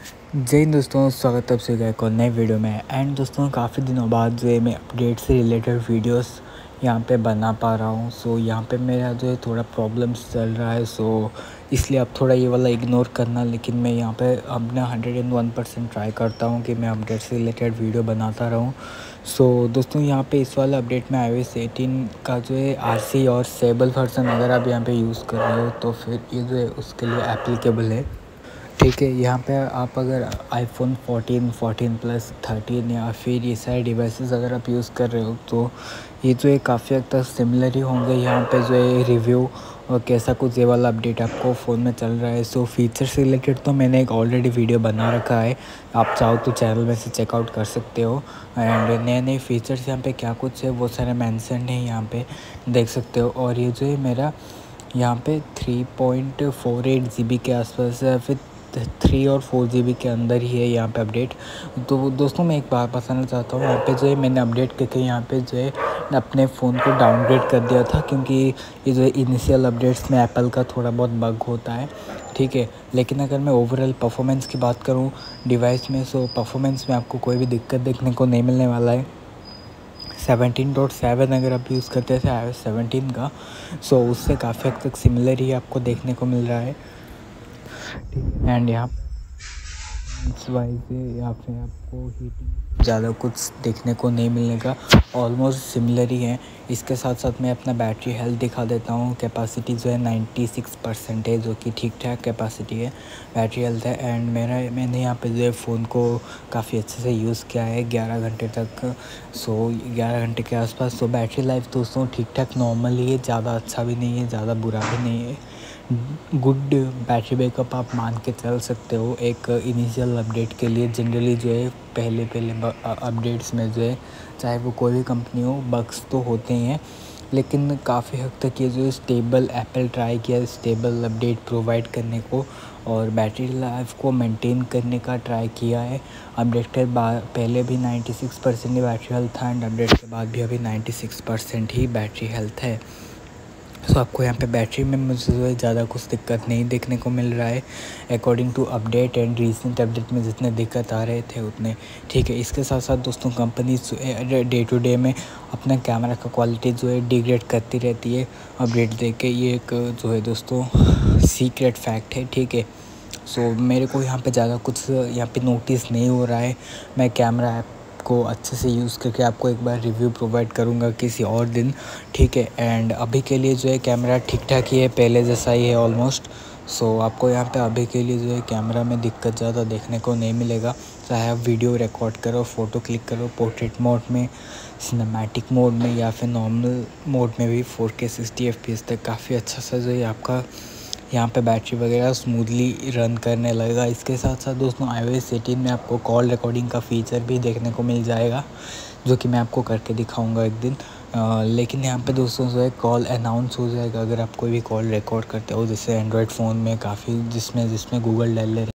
जय हिंद दोस्तों, स्वागत है आप सभी का एक और नए वीडियो में। एंड दोस्तों काफ़ी दिनों बाद जो है मैं अपडेट से रिलेटेड वीडियोस यहाँ पे बना पा रहा हूँ। सो यहाँ पे मेरा जो है थोड़ा प्रॉब्लम्स चल रहा है, सो इसलिए आप थोड़ा ये वाला इग्नोर करना। लेकिन मैं यहाँ पे अपना 101% ट्राई करता हूँ कि मैं अपडेट से रिलेटेड वीडियो बनाता रहूँ। सो दोस्तों यहाँ पे इस वाले अपडेट में iOS 18 का जो है RC और स्टेबल वर्जन अगर आप यहाँ पे यूज़ कर रहे हो तो फिर ये जो है उसके लिए एप्लीकेबल है। ठीक है, यहाँ पे आप अगर iPhone 14, 14 प्लस 13 या फिर ये सारे डिवाइसेस अगर आप यूज़ कर रहे हो तो ये जो है काफ़ी हद तक सिमिलर ही होंगे। यहाँ पे जो है रिव्यू और कैसा कुछ ये वाला अपडेट आपको फ़ोन में चल रहा है। सो फीचर से रिलेटेड तो मैंने एक ऑलरेडी वीडियो बना रखा है, आप चाहो तो चैनल में से चेकआउट कर सकते हो। एंड नए नए फीचर्स यहाँ पे क्या कुछ है वो सारे मेंशन है, यहाँ पे देख सकते हो। और ये जो है मेरा यहाँ पे 3.48 GB के आसपास है, फिर 3 और 4 GB के अंदर ही है यहाँ पे अपडेट। तो दोस्तों मैं एक बात बताना चाहता हूँ, यहाँ पे जो है मैंने अपडेट करके यहाँ पे जो है अपने फ़ोन को डाउनग्रेड कर दिया था, क्योंकि ये जो है इनिशियल अपडेट्स में एप्पल का थोड़ा बहुत बग होता है। ठीक है, लेकिन अगर मैं ओवरऑल परफॉर्मेंस की बात करूँ डिवाइस में, सो परफॉर्मेंस में आपको कोई भी दिक्कत देखने को नहीं मिलने वाला है। 17.7 अगर आप यूज़ करते थे iOS 17 का, सो उससे काफ़ी हद तक सिमिलर ही आपको देखने को मिल रहा है। एंड यहाँ वाइज या फिर आपको हीटिंग ज़्यादा कुछ देखने को नहीं मिलने का, ऑलमोस्ट सिमिलर ही है। इसके साथ साथ मैं अपना बैटरी हेल्थ दिखा देता हूँ। कैपेसिटी जो है 96% है, जो कि ठीक ठाक कैपेसिटी है, बैटरी हेल्थ है। एंड मैंने यहाँ पे जो है फ़ोन को काफ़ी अच्छे से यूज़ किया है 11 घंटे तक, सो 11 घंटे के आसपास। सो बैटरी लाइफ दोस्तों ठीक ठाक नॉर्मल ही है, ज़्यादा अच्छा भी नहीं है, ज़्यादा बुरा भी नहीं है। गुड बैटरी बैकअप आप मान के चल सकते हो एक इनिशियल अपडेट के लिए। जनरली जो है पहले अपडेट्स में जो है, चाहे वो कोई भी कंपनी हो, बग्स तो होते ही हैं, लेकिन काफ़ी हद तक ये जो है स्टेबल एप्पल ट्राई किया स्टेबल अपडेट प्रोवाइड करने को और बैटरी लाइफ को मेंटेन करने का ट्राई किया है। अपडेट के बाद पहले भी 96% ही बैटरी हेल्थ था, एंड अपडेट के बाद भी अभी 96% ही बैटरी हेल्थ है। सो आपको यहाँ पे बैटरी में मुझे जो है ज़्यादा कुछ दिक्कत नहीं देखने को मिल रहा है according to update. And recent update में जितने दिक्कत आ रहे थे उतने ठीक है। इसके साथ साथ दोस्तों कंपनी डे टू डे में अपना कैमरा का क्वालिटी जो है डिग्रेड करती रहती है अपडेट दे के। ये एक जो है दोस्तों सीक्रेट फैक्ट है, ठीक है। सो मेरे को यहाँ पे ज़्यादा कुछ यहाँ पे नोटिस नहीं हो रहा है। मैं कैमरा ऐप को अच्छे से यूज़ करके आपको एक बार रिव्यू प्रोवाइड करूँगा किसी और दिन, ठीक है। एंड अभी के लिए जो है कैमरा ठीक ठाक ही है, पहले जैसा ही है ऑलमोस्ट। सो आपको यहाँ पे अभी के लिए जो है कैमरा में दिक्कत ज़्यादा देखने को नहीं मिलेगा। चाहे आप वीडियो रिकॉर्ड करो, फ़ोटो क्लिक करो, पोर्ट्रेट मोड में, सिनेमैटिक मोड में या फिर नॉर्मल मोड में भी 4K 60 FPS तक काफ़ी अच्छा सा जो है आपका यहाँ पे बैटरी वगैरह स्मूथली रन करने लगेगा। इसके साथ साथ दोस्तों iOS 18 में आपको कॉल रिकॉर्डिंग का फ़ीचर भी देखने को मिल जाएगा, जो कि मैं आपको करके दिखाऊंगा एक दिन। लेकिन यहाँ पे दोस्तों जो है कॉल अनाउंस हो जाएगा अगर आप कोई भी कॉल रिकॉर्ड करते हो, जैसे एंड्रॉयड फ़ोन में काफ़ी जिसमें गूगल डायल